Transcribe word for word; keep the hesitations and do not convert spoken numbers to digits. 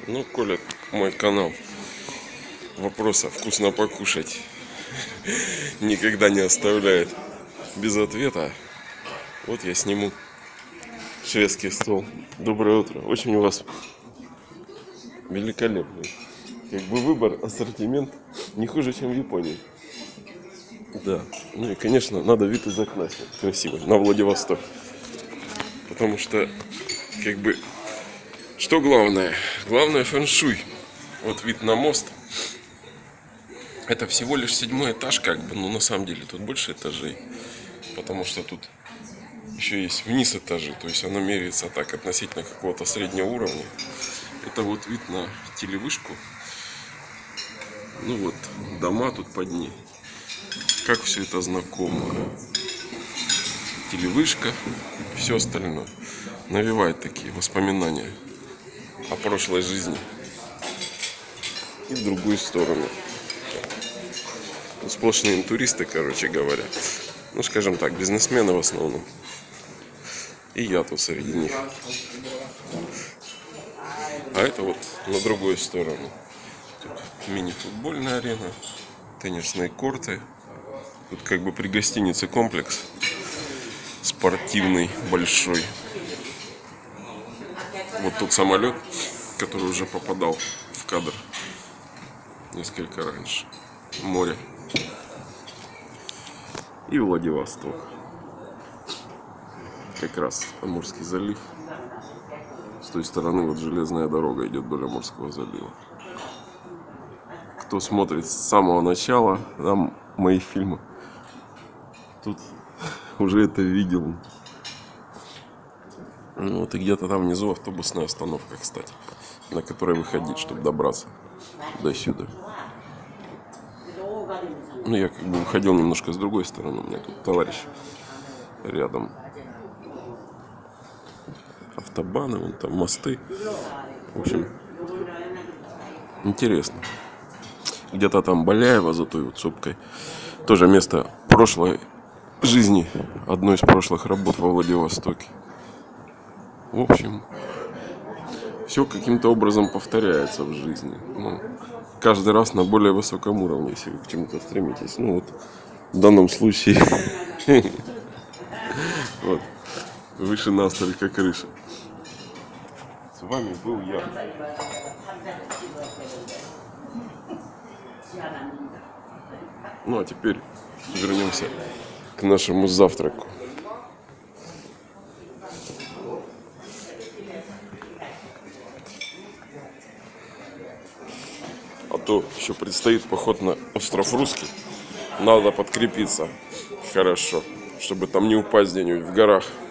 Ну, Коля, мой канал вопроса «Вкусно покушать» никогда не оставляет без ответа. Вот я сниму шведский стол. Доброе утро. Очень у вас великолепный. Как бы выбор, ассортимент не хуже, чем в Японии. Да. Ну и, конечно, надо вид из окна снять красивый на Владивосток. Потому что, как бы, что главное? Главное фэн-шуй. Вот вид на мост. Это всего лишь седьмой этаж, как бы, но на самом деле тут больше этажей. Потому что тут еще есть вниз этажи. То есть оно меряется так относительно какого-то среднего уровня. Это вот вид на телевышку. Ну вот, дома тут под ней. Как все это знакомо. Телевышка, все остальное. Навевает такие воспоминания о прошлой жизни. И в другую сторону. Сплошные туристы, короче говоря. Ну, скажем так, бизнесмены в основном. И я тут среди них. А это вот на другую сторону. Тут мини-футбольная арена, теннисные корты. Тут как бы при гостинице комплекс спортивный, большой. Вот тот самолет, который уже попадал в кадр несколько раньше. Море. И Владивосток. Как раз Амурский залив. С той стороны вот железная дорога идет вдоль Амурского залива. Кто смотрит с самого начала, там мои фильмы, тут уже это видел. Ну, вот и где-то там внизу автобусная остановка, кстати, на которой выходить, чтобы добраться до сюда. Ну, я как бы выходил немножко с другой стороны. У меня тут товарищ рядом. Автобаны, вон там мосты. В общем, интересно. Где-то там Баляева за той вот сопкой. Тоже место прошлой жизни. Одной из прошлых работ во Владивостоке. В общем, все каким-то образом повторяется в жизни. Ну, каждый раз на более высоком уровне, если вы к чему-то стремитесь. Ну вот, в данном случае вот, выше нас только крыша. С вами был я. Ну а теперь вернемся к нашему завтраку. А то еще предстоит поход на остров Русский. Надо подкрепиться хорошо, чтобы там не упасть где-нибудь в горах.